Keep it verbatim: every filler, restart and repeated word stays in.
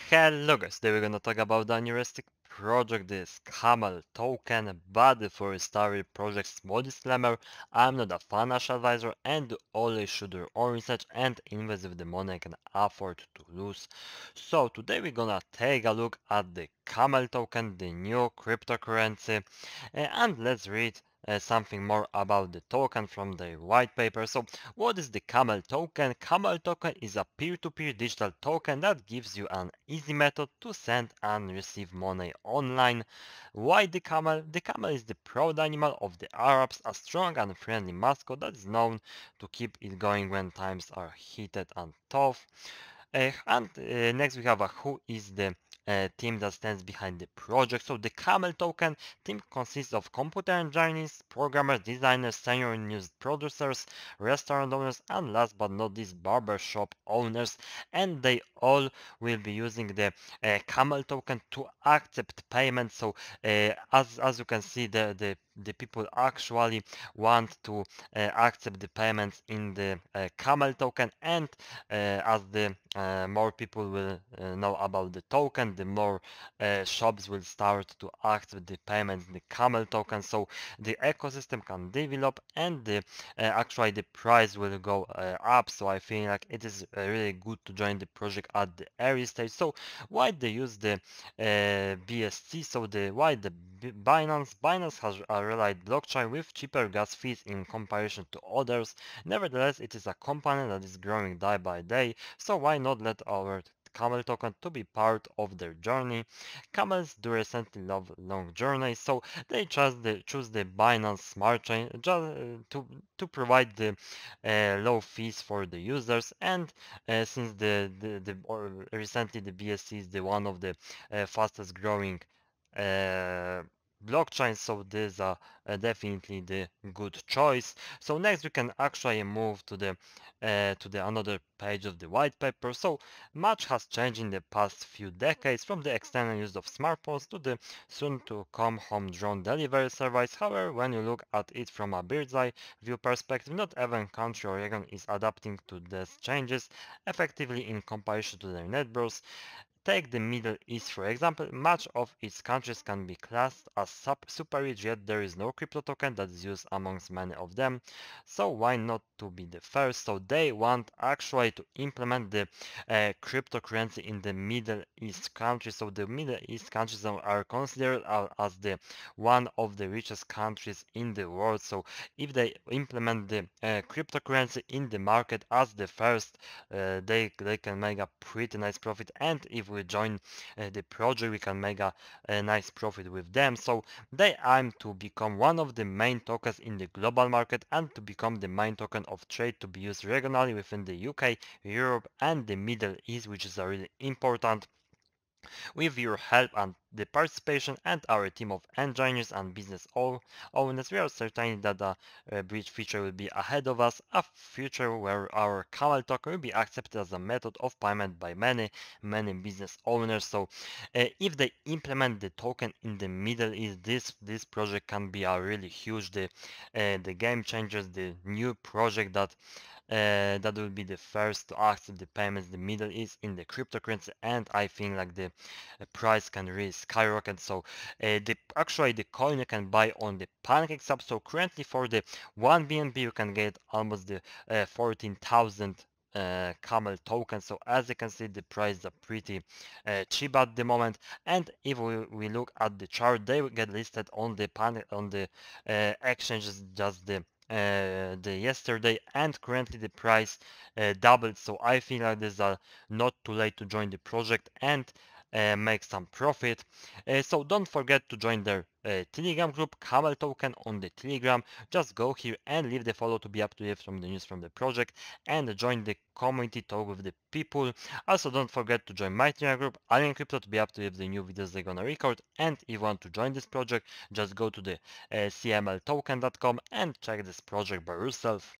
Hello guys, today we're gonna talk about the interesting project, this Camel token, but before we start with project, small disclaimer, I'm not a financial advisor and you always should do your own research and invest with the money I can afford to lose. So today we're gonna take a look at the Camel token, the new cryptocurrency, uh, and let's read uh, something more about the token from the white paper. So what is the Camel token? Camel token is a peer-to-peer digital token that gives you an easy method to send and receive money online. Why the camel? The camel is the proud animal of the Arabs, a strong and friendly mascot that is known to keep it going when times are heated and tough. Uh, and uh, next we have a who is the uh, team that stands behind the project. So the Camel token team consists of computer engineers, programmers, designers, senior news producers, restaurant owners, and last but not least barbershop owners. And they all will be using the uh, Camel token to accept payments. So uh, as as you can see, the the the people actually want to uh, accept the payments in the uh, Camel token, and uh, as the uh, more people will uh, know about the token, the more uh, shops will start to accept the payments in the Camel token, so the ecosystem can develop and the uh, actually the price will go uh, up. So I feel like it is uh, really good to join the project at the early stage. So why they use the uh, B S C? So the why the B- Binance Binance has a relied blockchain with cheaper gas fees in comparison to others. Nevertheless, it is a company that is growing day by day, so why not let our Camel token to be part of their journey? Camels do recently love long journeys, so they choose the choose the Binance Smart Chain just to to provide the uh, low fees for the users. And uh, since the the, the or recently the B S C is the one of the uh, fastest growing uh, blockchains, so this are uh, definitely the good choice. So next we can actually move to the uh, to the another page of the white paper. So much has changed in the past few decades, from the extended use of smartphones to the soon to come home drone delivery service. However, when you look at it from a bird's eye view perspective, not every country or region is adapting to these changes effectively in comparison to their neighbors. Take the Middle East for example, much of its countries can be classed as sub super rich, yet there is no crypto token that is used amongst many of them. So why not to be the first? So they want actually to implement the uh, cryptocurrency in the Middle East countries. So the Middle East countries are are considered uh, as the one of the richest countries in the world. So if they implement the uh, cryptocurrency in the market as the first, uh, they they can make a pretty nice profit. And if we join uh, the project, we can make a, a nice profit with them. So they aim to become one of the main tokens in the global market and to become the main token of trade to be used regionally within the U K, Europe, and the Middle East, which is a really important. With your help and the participation and our team of engineers and business owners, we are certain that the uh, bridge feature will be ahead of us, a future where our Camel token will be accepted as a method of payment by many, many business owners. So uh, if they implement the token in the Middle East, this this project can be a really huge, the, uh, the game changers, the new project that uh, that will be the first to accept the payments in the Middle East in the cryptocurrency, and I think like the uh, price can really skyrocket. So uh, the actually the coin you can buy on the PancakeSwap. So currently for the one B N B you can get almost the uh, fourteen thousand uh, camel tokens. So as you can see, the prices are pretty uh, cheap at the moment. And if we, we look at the chart, they will get listed on the pan on the uh, exchanges just the uh, the yesterday, and currently the price uh, doubled. So I feel like this is uh, not too late to join the project and uh, make some profit. Uh, so don't forget to join their uh, Telegram group, Camel Token on the Telegram. Just go here and leave the follow to be up to date from the news from the project and join the community, talk with the people. Also don't forget to join my Telegram group, Alien Crypto, to be up to date with the new videos they're gonna record. And if you want to join this project, just go to the uh, c m l token dot com and check this project by yourself.